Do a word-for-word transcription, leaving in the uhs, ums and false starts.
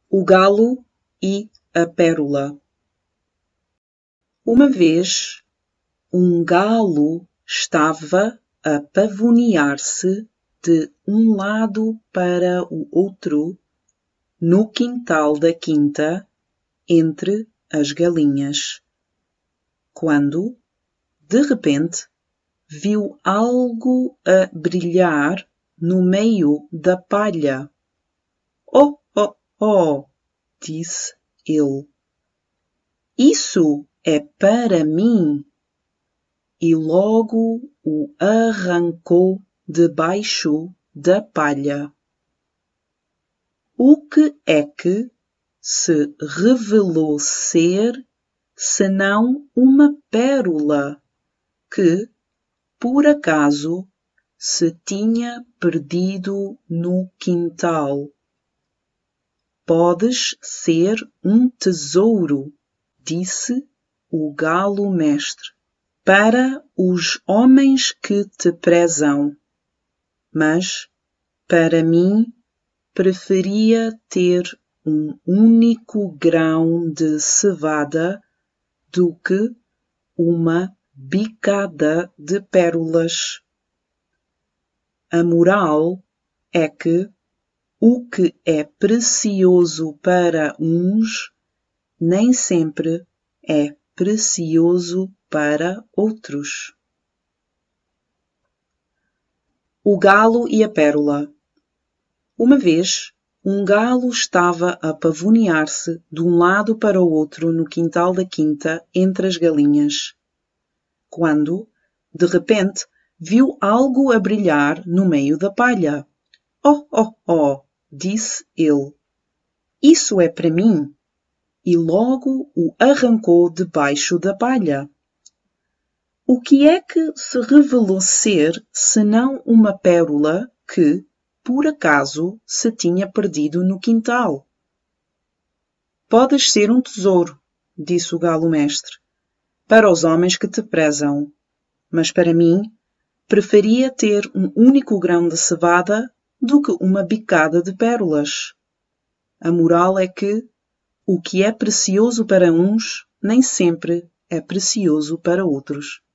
O galo e a pérola. Uma vez, um galo estava a pavonear-se de um lado para o outro no quintal da quinta entre as galinhas, quando, de repente, viu algo a brilhar no meio da palha. Oh, oh, oh! Disse ele. Isso é para mim! E logo o arrancou debaixo da palha. O que é que se revelou ser senão uma pérola que, por acaso, se tinha perdido no quintal? Podes ser um tesouro, disse o galo-mestre, para os homens que te prezam, mas, para mim, preferia ter um único grão de cevada do que uma bicada de pérolas. A moral é que o que é precioso para uns nem sempre é precioso para outros. O galo e a pérola. Uma vez, um galo estava a pavonear-se de um lado para o outro no quintal da quinta entre as galinhas, quando, de repente, viu algo a brilhar no meio da palha. Oh, oh, oh! Disse ele. Isso é para mim! E logo o arrancou debaixo da palha. O que é que se revelou ser senão uma pérola que, por acaso, se tinha perdido no quintal? Podes ser um tesouro, disse o galo-mestre, para os homens que te prezam, mas para mim, preferia ter um único grão de cevada do que uma bicada de pérolas. A moral é que o que é precioso para uns nem sempre é precioso para outros.